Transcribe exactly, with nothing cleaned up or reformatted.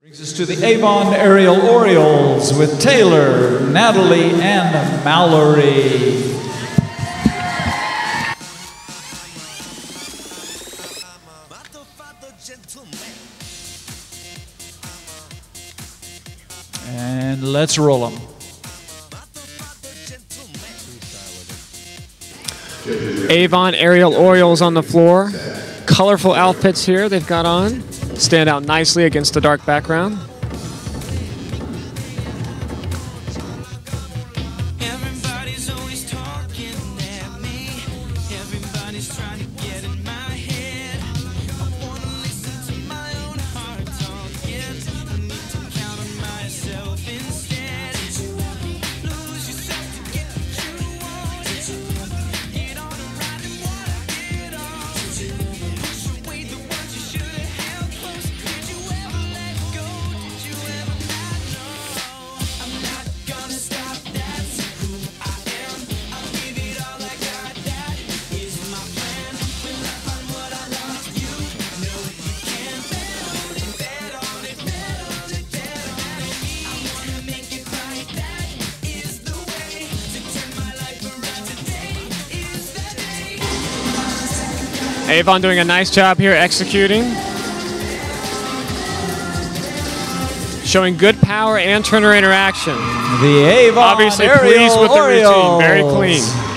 Brings us to the Avon Aerial Orioles with Taylor, Natalie, and Mallory. And let's roll them. Avon Aerial Orioles on the floor. Colorful outfits here they've got on. Stand out nicely against the dark background. Everybody's always talking at me. Everybody's trying to get in my head. I want to listen to my own heart talking. I need to count on myself instead. Lose yourself to get what you want. Get on a ride and wanna get on. Push away the ones you should have held close. Did you ever let go? Did you ever not know? I'm not gonna stop, that's who I am. I'll give it all I got, that is my plan. When I find what I lost, you know you can. Bet on it, bet on it, bet on it, bet on it. I wanna make it right, that is the way to turn my life around. Today is the day. Avon doing a nice job here executing. Showing good power and turner interaction. The Avon Obviously Aerial pleased with the routine. Very Orioles. clean.